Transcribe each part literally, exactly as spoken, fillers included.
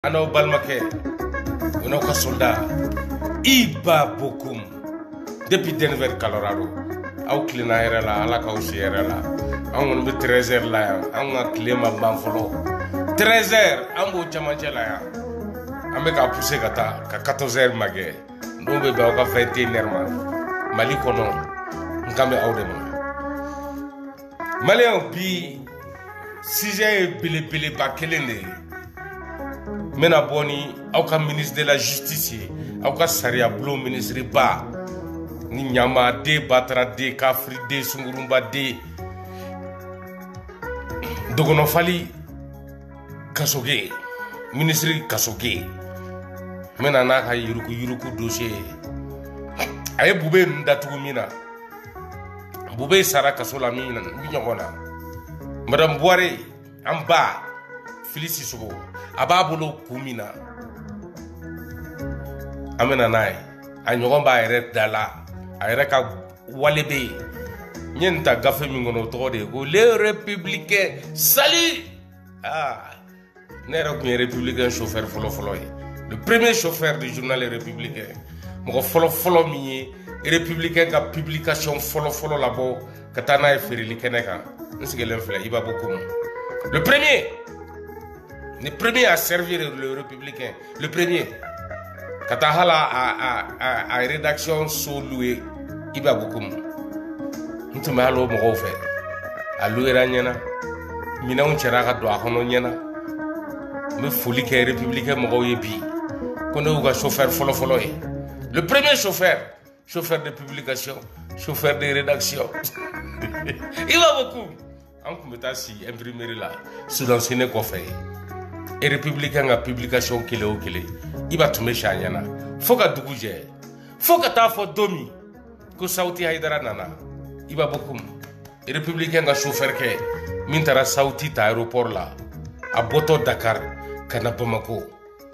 Ano balmake, uno ka soldat, iba bokum. Depuis Denver, Colorado, au klina yɛrɛ la, ala k'aw si yɛrɛ la. An kɔni bɛ treize heures la yan, an ka tile ma ban fɔlɔ. treize heures, an b'o camancɛ la yan. An bɛ k'a pousser ka taa, ka quatorze heures ma kɛ. N'o bɛ bɛn aw ka vingt et une heures ma. Mali kɔnɔ, n kan bɛ aw de ma. Maliyɛnw bi sujet ye belebeleba kelen de ye. N bɛna bɔ ni aw ka ministre de la justice ye, aw ka sariya bulon ministre ba ni Ɲama den, Batara den, Kafri den, Sungurunba den, Dogonɔfali Kasoge, ministre Kasoge. N bɛna n'a ka yuruku yuruku dossier ye. A ye Bube ninnu datugu min na, Bube sara kaso la min ɲɔgɔn na. Madame Buhari, an ba Fili Sissoco, a b'a bolo kun min na, an bɛna n'a ye. A ɲɔgɔn b'a yɛrɛ da la, a yɛrɛ ka wale bɛ yen. N ye nin ta gafe min kɔnɔ o tɔgɔ de ye ko les républicains salut. Ah, ne yɛrɛ tun ye républicain chauffeur fɔlɔ-fɔlɔ ye. Le premier chauffeur du journal Les Républicains. Mɔgɔ fɔlɔ-fɔlɔ min ye républicain ka publication fɔlɔ-fɔlɔ labɔ ka taa n'a ye feereli kɛnɛ kan. N sigilen filɛ Iba Bokum. Le premier. Le premier à servir le républicain. Le premier. Quand tu as la rédaction sur loué, Iba Bokum. Nous sommes allés au Morofe. À louer la Niana. Mina on tira à droite, on y en a. Mais folie que les républicains m'ont épi. Qu'on a eu chauffeur follow follow. Le premier chauffeur. Chauffeur de publication. Chauffeur de rédaction. Iba Bokum. On peut si imprimer là. Sous l'ancien coffre. Et républicain a publication kele o kele Iba tume shanyana foka duguje foka ta fo domi ko Sauti Haidara nana Iba Bokum et républicain a chauffeur ke min tara Sauti ta aéroport la a boto Dakar kana Bamako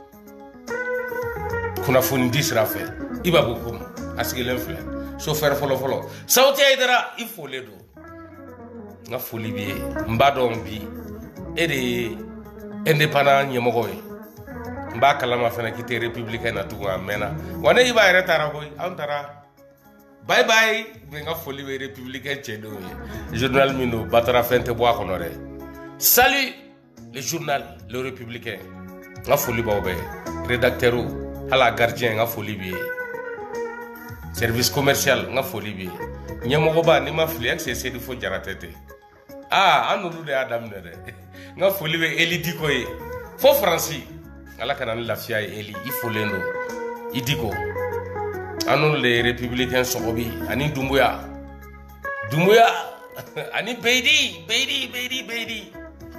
kuna foni disra fe Iba Bokum asigelen fle chauffeur folo folo Sauti Haidara il faut les do nga foli bi mbadon bi et de indépendant ɲɛmɔgɔ ye n b'a kalama fana k'i tɛ républicain na tugun a mɛnna wa ne Iba yɛrɛ taara koyi an taara bye bye mais n ka foli bɛ républicain cɛdenw ye journal min don Batara fɛn tɛ bɔ a kɔnɔ dɛ salut le journal Le Républicain n ka foli b'aw bɛɛ rédacteur hala gardien n ka foli b'i ye service commercial n ka foli b'i ye ɲɛmɔgɔba n'i ma fili ex Sedi Fo Jaratɛ tɛ ah an n'olu de y'a daminɛ dɛ n ka foli bɛ Eli Diko ye fo Faransi ala kana ni lafiya ye Eli i folen don i Diko an n'olu de ye républicain Sɔgɔbi ani Dumbuya Dumbuya ani Beydi Beydi Beydi Beydi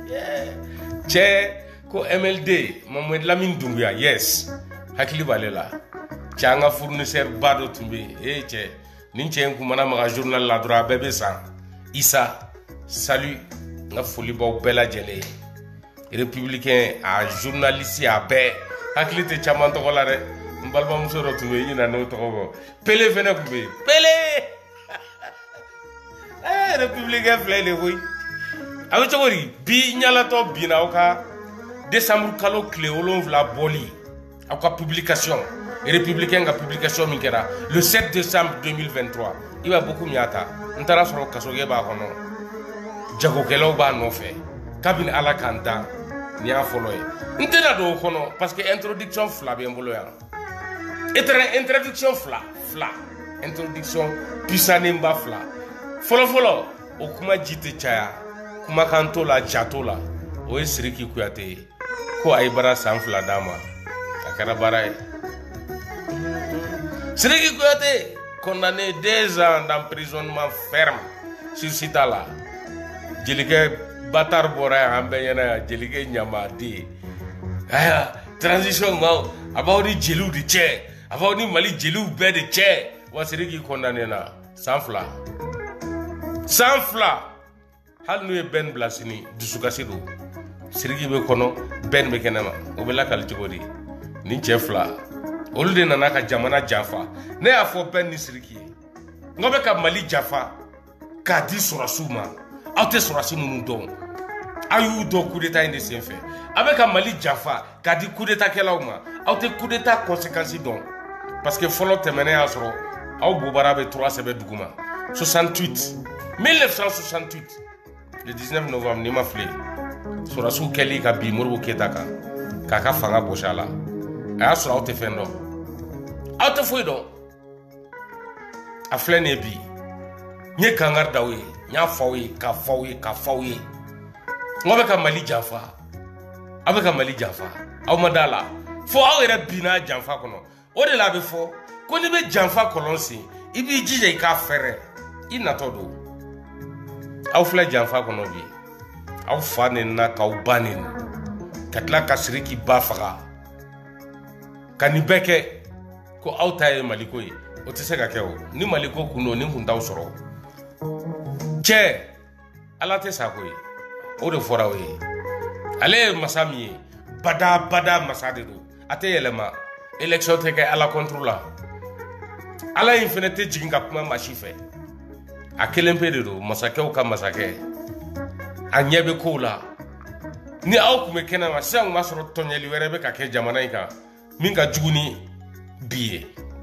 cɛ ko M L D Mahamadu Lamini Dumbuya yes hakili b'ale la cɛ an ka fournisseur ba dɔ tun bɛ yen ee cɛ nin cɛ in kun mana maga journal la dɔrɔn a bɛɛ bɛ san Isa salut n ka foli b'aw bɛɛ lajɛlen républicain a journaliste a bɛɛ hakili tɛ caman tɔgɔ la dɛ n balimamuso dɔ tun bɛ yen ɲinɛ n'o tɔgɔ bɔ Pele fɛnɛ tun bɛ yen Pele eh républicain filɛ de koyi a bɛ cogo di bi ɲalatɔ binna aw ka décembre kalo tile wolonwula bɔli aw ka publication républicain ka publication min kɛra le sept décembre deux mille vingt-trois Iba Bokum y'a ta n taara sɔrɔ Kasoge b'a kɔnɔ jagokɛlaw b'a nɔfɛ kabini ala k'an dan ni y'a fɔlɔ ye n tɛna don o kɔnɔ parce que introduction fila bɛ n bolo yan introduction fila fila introduction puissanenba fila fɔlɔfɔlɔ o kuma ji tɛ caya kumakan t'o la ja t'o la o ye Sidiki Kuyate ye ko a ye baara san fila d'a ma a kɛra baara ye Sidiki Kuyate condamné deux ans d'emprisonnement ferme sur sita la Jelikɛ Batar bɔra yan an bɛɛ ɲɛna yan Jelikɛ Ɲama den aya transition ma a b'aw ni jeliw de cɛ a b'aw ni Mali jeliw bɛɛ de cɛ wa Sidiki condamné na san fila san fila hali n'u ye Ben bila sini dusukasi don Sidiki bɛ kɔnɔ Ben bɛ kɛnɛma o bɛ lakali cogo di ni cɛ fila olu de nana ka jamana janfa ne y'a fɔ Ben ni Sidiki ye n ko bɛ ka Mali janfa k'a di sɔrɔsiw ma aw tɛ sɔrɔsi minnu dɔn Ayou do coup d'état in de sen fait. Avec un Mali Jaffa, qui a dit coup d'état qu'elle a eu, a eu coup d'état conséquences donc. Parce que follow te mené à Soro, a eu Boubara be trois sebe douguma. soixante-huit. mille neuf cent soixante-huit. Le dix-neuf novembre, ni ma flé. Sora sou Kelly ka bi Moribo Keïta ka. Kaka fanga boshala. A sora a te fendo. A te foi donc. A flé ne bi. Nye kangar dawe. Nya fawe, ka fawe, ka fawe. Ngobe ka Mali Jaffa. Avec un Mali Jaffa. Aw madala. Fo aw yɛrɛ bina janfa kono. O de la be fo. Ko ni be janfa kolonsi. Ibi jije ka fɛrɛ. I natɔ do. Aw filɛ janfa kono bi. Aw fa ne na k'aw ba ne na. Ka tila ka siriki ba faga. Ka nin bɛɛ kɛ. Ko aw ta ye Maliko ye. O tɛ se ka kɛ o. Ni Maliko kun do ni kun t'aw sɔrɔ. Cɛ. Ala tɛ sa ko ye. O de fɔra o ye. Ale masa min ye. Bada bada masa de do. A tɛ yɛlɛma. Élection tɛ kɛ Ala contre la. Ala in fɛnɛ tɛ jigin ka kuma maa si fɛ. A kelen pe de do. Masakɛw ka masakɛ. A ɲɛ bɛ kow la. Ni aw kun bɛ kɛnɛ ma sisan kun b'a sɔrɔ tɔɲɛli wɛrɛ bɛ ka kɛ jamana in kan min ka jugu ni bi ye.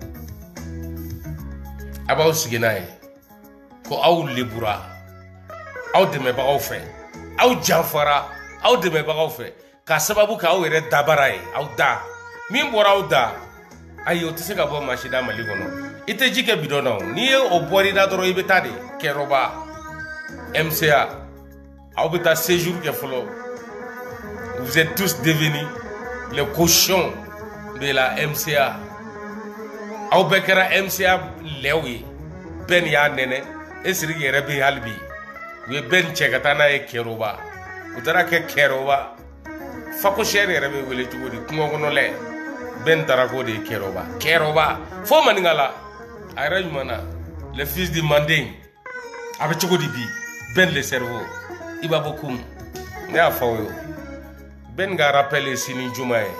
A b'aw sigi n'a ye ko aw lebura aw dɛmɛbagaw fɛ aw janfara aw dɛmɛbagaw fɛ ka sababu kɛ aw yɛrɛ dabara ye aw da min bɔra aw da ayi o tɛ se ka bɔ maa si da Mali kɔnɔ i tɛ ji kɛ bidɔn na o n'i ye o bɔr'i da dɔrɔn i bɛ taa de Kɛrɔba M C A aw bɛ taa séjour kɛ fɔlɔ vous êtes tous devenus les cochons de la M C A aw bɛɛ kɛra M C A lɛw ye bɛɛ ni y'a nɛnɛ e Sidiki yɛrɛ bɛ yen hali bi u ye bɛɛ ni cɛ ka taa n'a ye Kɛrɔba u taara kɛ Kɛrɔba Fako Sɛri yɛrɛ bɛ wele cogo di kungo kɔnɔ lɛ bɛɛ ni taara k'o de ye Kɛrɔba Kɛrɔba fo Maninkala a yɛrɛ ɲuman na le fils du Manden a bɛ cogo di bi bɛɛ ni le cerveau i b'a bɔ kun ne y'a fɔ aw ye bɛɛ ni ka rappel ye sini juma ye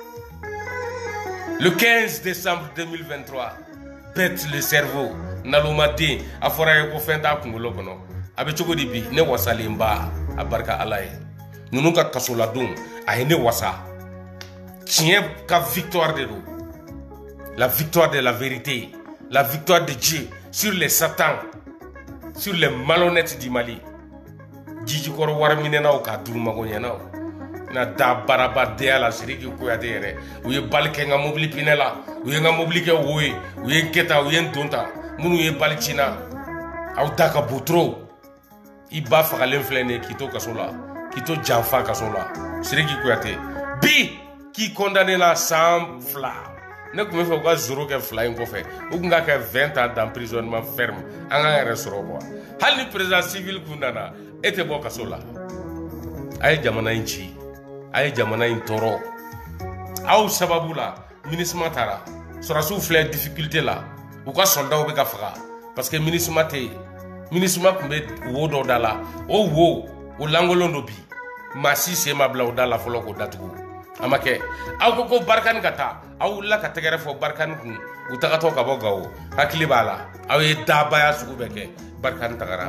le quinze décembre deux mille vingt-trois bête le cerveau Nalomaden a fɔra ye ko fɛn t'a kunkolo kɔnɔ a bɛ cogo di bi ne wasalen ba a barika Ala ye ninnu ka kasoladon a ye ne wasa tiɲɛ ka victoire de do la victoire de la vérité la victoire de Dieu sur les satans sur les malhonnêtes du Mali jijikɔrɔ wari minɛnaw k'a dun mago ɲɛnaw na da barabadenya la Sidiki Kuyate yɛrɛ u ye bali kɛ n ka mobili pinɛ la u ye n ka mobili kɛ wo ye u ye n kɛ tan u ye n don tan minnu ye bali ci n na aw da ka bon trop i ba fagalen filɛ nin ye k'i to kaso la k'i to janfa kaso la Sidiki Kuyate bi k'i condamné la san fila ne tun bɛ fɛ u ka zoro kɛ fila in kɔfɛ u tun ka kɛ vingt ans d'emprisonnement ferme an k'an yɛrɛ sɔrɔ quoi hali ni président civil kun nana e tɛ bɔ kaso la a ye jamana in ci a ye jamana in tɔɔrɔ aw sababu la MINUSMA taara sɔrɔsiw filɛ difficulté la u ka soldaw bɛ ka faga parce que MINUSMA tɛ yen MINUSMA tun bɛ wo dɔ da la o wo o lankolon do bi maa si sen ma bila o da la fɔlɔ k'o datugu a ma kɛ aw ko ko Barikani ka taa aw wulila ka tɛgɛrɛ fɔ Barikani kun u tagatɔ ka bɔ Gawo hakili b'a la aw ye dabaya sugu bɛɛ kɛ Barikani tagara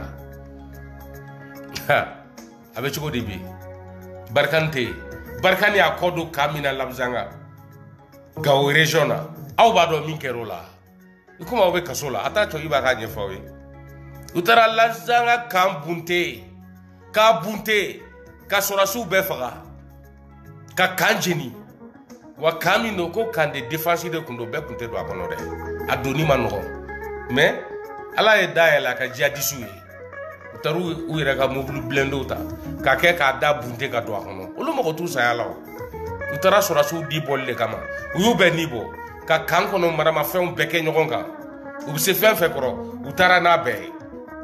a bɛ cogo di bi Barikani tɛ yen Barikani y'a kɔ don ka min na Labzanga Gawo région na aw b'a dɔn min kɛra o la i komi aw bɛ kaso la a t'a to i b'a k'a ɲɛfɔ aw ye u taara Labzanga kan bunte k'a bunte ka sɔrɔsiw bɛɛ faga ka kan jeni wa kan min don ko kan de défense de kun don bɛɛ kun tɛ don a kɔnɔ dɛ a donni ma nɔgɔn mais Ala ye da yɛlɛ a ka jihadisiw ye u taara u yɛrɛ ka mobili blendew ta k'a kɛ k'a da bunte ka don a kɔnɔ olu mɔgɔ t'u saya la o u taara sɔrɔsiw di bɔli de kama u y'u bɛɛ ni bɔ ka kan kɔnɔ maramafɛnw bɛɛ kɛ ɲɔgɔn kan u bɛ se fɛn fɛn kɔrɔ u taara n'a bɛɛ ye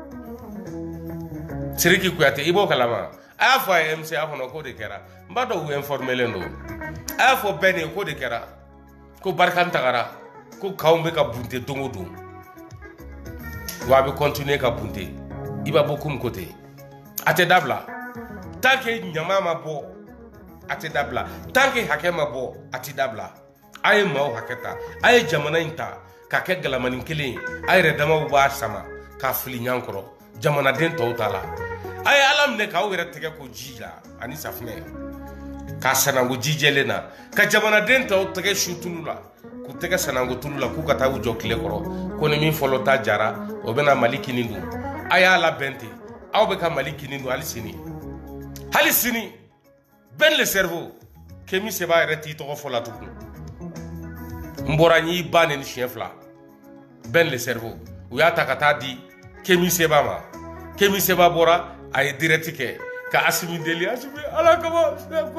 Sidiki Kuyate i b'o kalama a y'a fɔ a ye M C A kɔnɔ k'o de kɛra n b'a dɔn u informelen don a y'a fɔ bɛɛ de ye k'o de kɛra ko Barikani tagara ko kanw bɛ ka bunte don o don wa a bɛ continuer ka bunte i b'a bɔ komi ko ten a tɛ dabila tant que ɲama ma bɔ a tɛ dabila tant que hakɛ ma bɔ a tɛ dabila a ye maaw hakɛ ta a ye jamana in ta k'a kɛ galamanin kelen ye a yɛrɛ damaw b'a sama k'a fili ɲɔgɔn kɔrɔ jamanaden tɔw ta la a ye ala minɛ k'aw yɛrɛ tɛgɛ ko ji la ani safinɛ k'a sanango ji jɛlen na ka jamanaden tɔw tɛgɛ su tulu la k'u tɛgɛ sanango tulu la k'u ka taa u jɔ tile kɔrɔ ko ni min fɔlɔ ta jara o bɛna mali kini dun a y'a labɛn ten aw bɛ ka mali kini dun hali sini hali sini bɛn le cerveau Kémi Seba yɛrɛ t'i tɔgɔ fɔ la tugun n bɔra n y'i ba ni siɲɛ fila bɛn le cerveau u y'a ta ka taa di Kémi Seba ma Kémi Seba bɔra a ye direct kɛ ka Assimi deli Assimi ala kama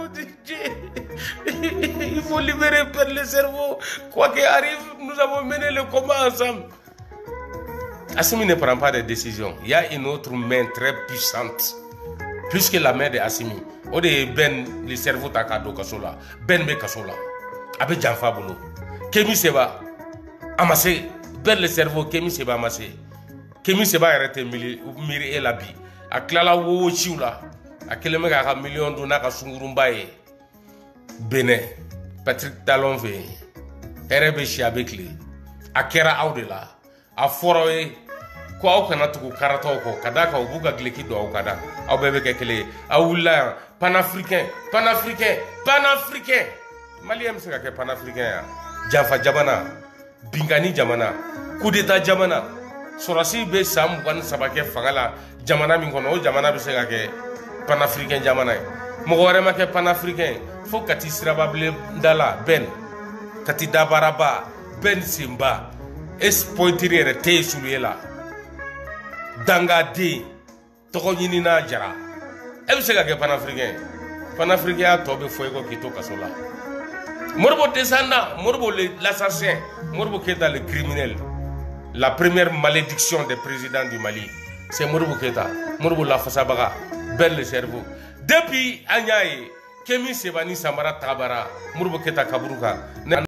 il faut libérer bɛn le cerveau quoi qu'il arrive nous avons mené le combat ensemble. Assimi ne prend pas de décision. Il y a une autre main très puissante plus que la main de Assimi. O de ye bɛn le cerveau ta k'a don kaso la bɛn bɛ kaso la a bɛ janfa bolo Kémi Seba a ma se bɛn le cerveau Kémi Seba a ma se Kémi Seba yɛrɛ tɛ miiri e la bi a tilala wo ciw la a kelen bɛ k'a ka miliyɔn dun n'a ka sungurunba ye Benin Patrick Talon fɛ yen hɛrɛ bɛ si a bɛ tile a kɛra aw de la a fɔra ye ko aw kana tugu karataw kɔ ka d'a kan u b'u ka gileki don aw ka da aw bɛɛ bɛ kɛ kelen ye aw wulila yan panafricain panafricain panafricain maliyɛn bɛ se ka kɛ panafricain yan janfa jamana binkani jamana coup d'état jamana sɔrɔsi bɛ san mugan ni saba kɛ fanga la jamana min kɔnɔ o jamana bɛ se ka kɛ panafricain jamana ye mɔgɔ wɛrɛ ma kɛ panafricain fo Kati Sirababilen dala bɛn Kati Dabaraba bɛn senba es pointiri yɛrɛ tɛ yen sulu ye la dangaden tɔgɔ ɲinina jara e bɛ se ka kɛ panafricain panafricain tɔ bɛ fɔ i ko k'i to kaso la Moribo descendant Moribo l'assassin Moribo Keïta le criminel la première malédiction des présidents du Mali c'est Moribo Keïta Moribo lafasabaga bɛn le cerveau depuis an y'a ye Kémi Seba ni Sanbara tagabara Moribo Keïta kaburu kan